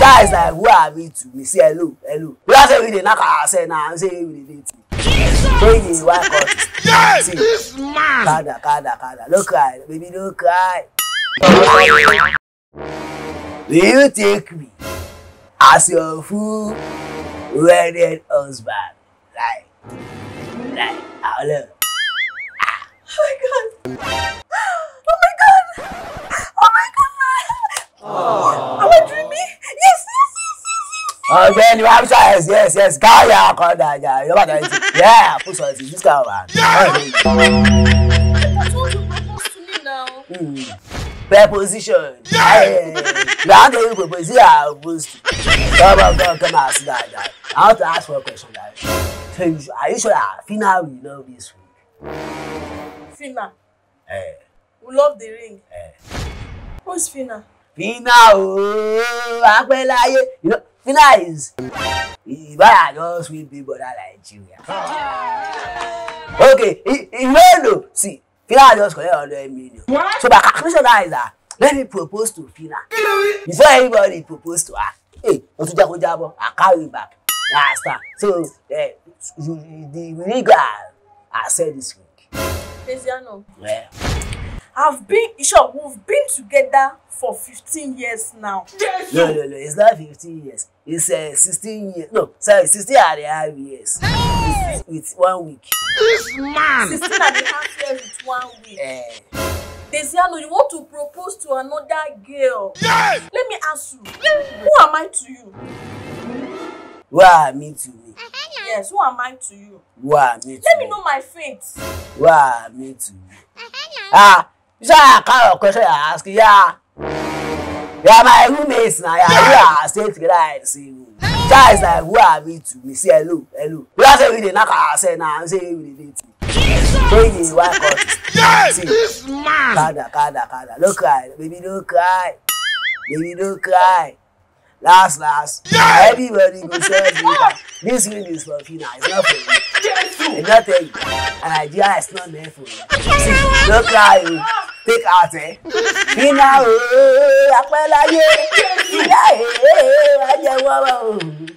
Guys like who are me to me say hello. You don't say we dey knock ourselves now. I say we dey date. So you want cut. Yes, this man. Kada. Don't cry, baby, don't cry. Will you take me as your full wedded husband? Like, I love. Oh my god. Am I dreaming? Yes. Oh, then you have size. Yes. Kaya, Koda, yeah, put something. This guy, man. I told you propose to me now. Preposition. You want to propose? Yeah, boost. Come and sit down. I want to ask for a question, guys. So, are you sure that Phyna will love this week? Phyna. We love the ring. Who's Phyna? Phyna, you know, Phyna is I just with big brother Nigeria. Okay, you know, see, Phyna just collect 100 million. What? So my calculation now is that let me propose to Phyna. Before anybody propose to her, hey, I carry you back. You understand? So the ring girl I said this week. Dezziano. Yeah. We've been together for 15 years now. No, it's not 15 years. It's 16 years. No, sorry, 16.5 years. With 1 week. This man. 16.5 years with 1 week. Dezziano, you want to propose to another girl? Yes. Let me ask you, who am I to you? Who are me to me? Yes, who am I to you? Who are me to Let me know my fate. Who are me to me? You say I kind of question you're asking, yeah. You are my roommates now, yeah. We are staying together in the same room. Guys like who are me to me? Say hello. You don't say we dey knock ourselves now. I say we dey date. So you want cut. Yes, this man. Kada. Don't cry, baby, don't cry. Last. Yeah. Everybody go say this ring is for Phyna. It's not for you. It's not for you. And Nigeria is not there for you. See, don't cry. Take out, Phyna,